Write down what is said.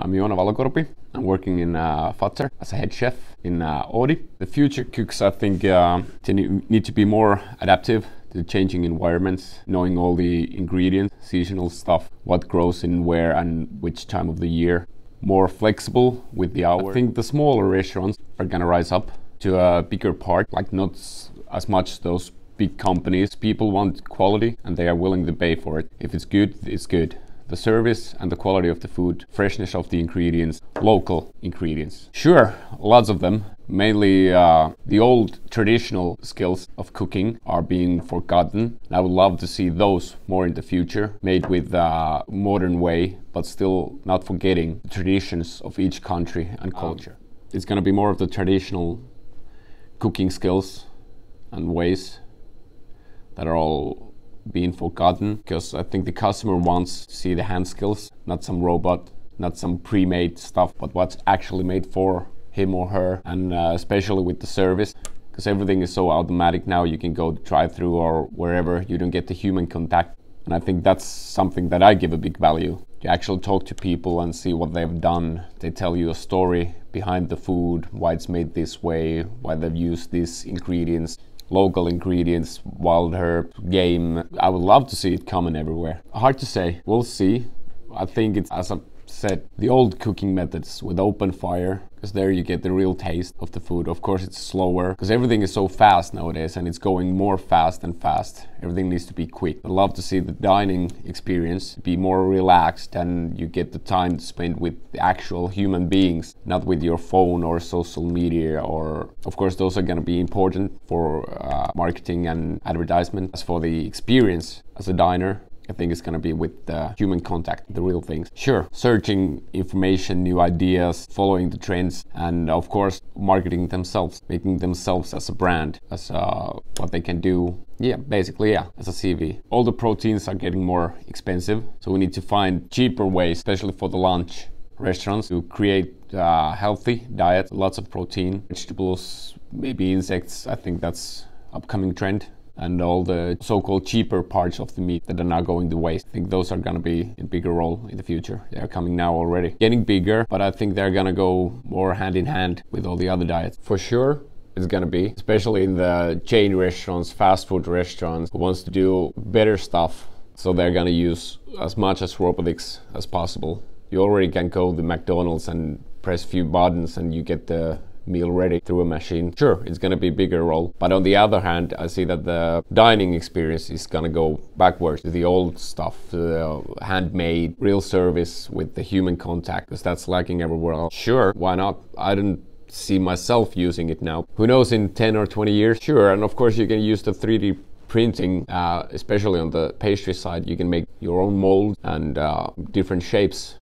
I'm Joona Valokorpi. I'm working in Fazer as a head chef in Oodi. The future cooks, I think, need to be more adaptive to the changing environments, knowing all the ingredients, seasonal stuff, what grows in where and which time of the year. More flexible with the hours. I think the smaller restaurants are gonna rise up to a bigger part, like not as much those big companies. People want quality and they are willing to pay for it. If it's good, it's good. The service and the quality of the food, freshness of the ingredients, local ingredients. Sure, lots of them, mainly the old traditional skills of cooking are being forgotten. I would love to see those more in the future, made with a modern way, but still not forgetting the traditions of each country and culture. It's gonna be more of the traditional cooking skills and ways that are all being forgotten, because I think the customer wants to see the hand skills, not some robot, not some pre-made stuff, but what's actually made for him or her. And especially with the service, because everything is so automatic now. You can go drive-through or wherever, you don't get the human contact. And I think that's something that I give a big value. You actually talk to people and see what they've done. They tell you a story behind the food, why it's made this way, why they've used these ingredients. Local ingredients, wild herb, game. I would love to see it coming everywhere. Hard to say, we'll see. I think it's, as I said, the old cooking methods with open fire, because there you get the real taste of the food. Of course it's slower, because everything is so fast nowadays and it's going more fast and fast. Everything needs to be quick. I'd love to see the dining experience be more relaxed and you get the time to spend with the actual human beings, not with your phone or social media. Or of course those are going to be important for marketing and advertisement. As for the experience as a diner, I think it's going to be with the human contact, the real things. Sure, searching information, new ideas, following the trends, and of course marketing themselves, making themselves as a brand, as what they can do. Yeah, basically, yeah, as a CV. All the proteins are getting more expensive, so we need to find cheaper ways, especially for the lunch restaurants, to create healthy diet, lots of protein, vegetables, maybe insects. I think that's upcoming trend. And all the so-called cheaper parts of the meat that are now going to waste. I think those are going to be in bigger role in the future. They are coming now already. Getting bigger, but I think they're going to go more hand in hand with all the other diets. For sure, it's going to be, especially in the chain restaurants, fast food restaurants, who wants to do better stuff. So they're going to use as much as robotics as possible. You already can go to McDonald's and press a few buttons and you get the meal ready through a machine. Sure, it's going to be a bigger role, but on the other hand, I see that the dining experience is going to go backwards to the old stuff, to the handmade, real service with the human contact, because that's lacking everywhere else. Sure, why not? I don't see myself using it now. Who knows, in 10 or 20 years? Sure, and of course you can use the 3D printing, especially on the pastry side. You can make your own mold and different shapes